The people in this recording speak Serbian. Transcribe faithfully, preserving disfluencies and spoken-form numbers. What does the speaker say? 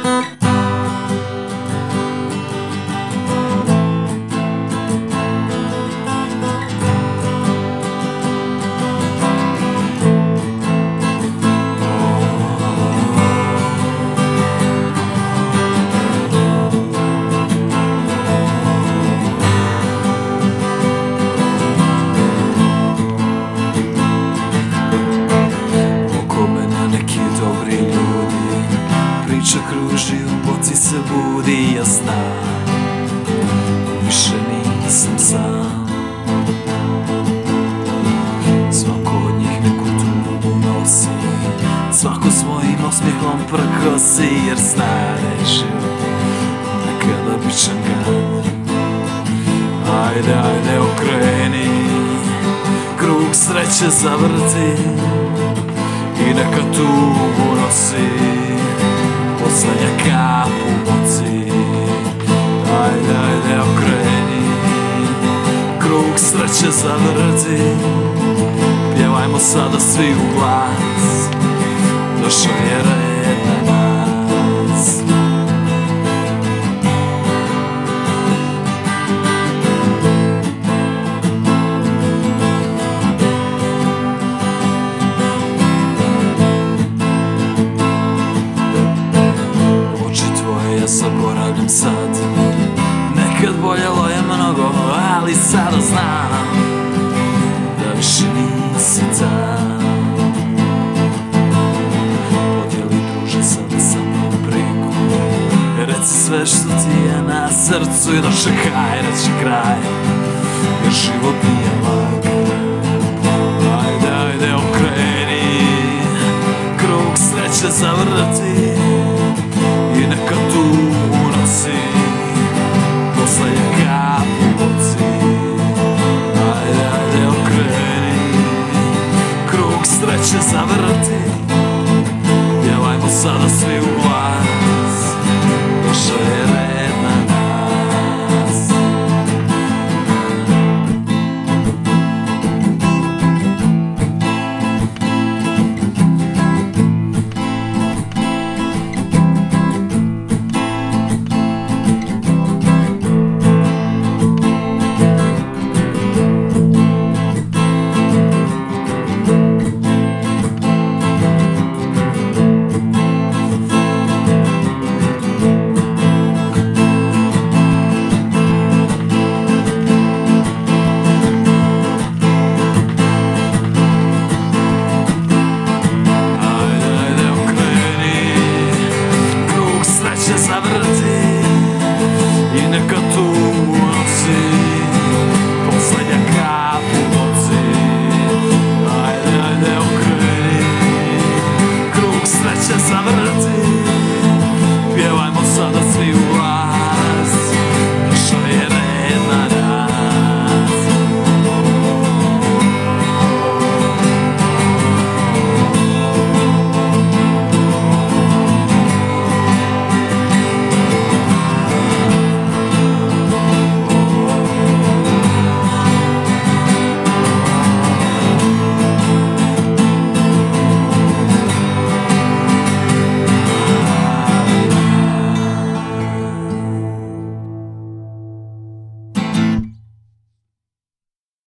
Priča kruži, u boci se budi, ja znam, više nisam sam. Svako od njih neku tugu nosi, svako svojim osmijehom prkosi, jer zna da je život nekada bićan gad. Ajde, ajde, okreni, krug sreće zavrti i neka tugu nosi poslednja kap u boci. Ajde, ajde, okreni, krug sreće zavrti, pjevajmo sada svi u glas, došao je red na nas. Ja zaboravljam sad, nekad boljelo je mnogo, ali sada znam da više nisi tam. Podijeli druže sada sa mnom brigu, reci sve što ti je na srcu i dočekaj da će kraj, jer život nije lag. Ajde, ajde, okreni, krug sreće zavrti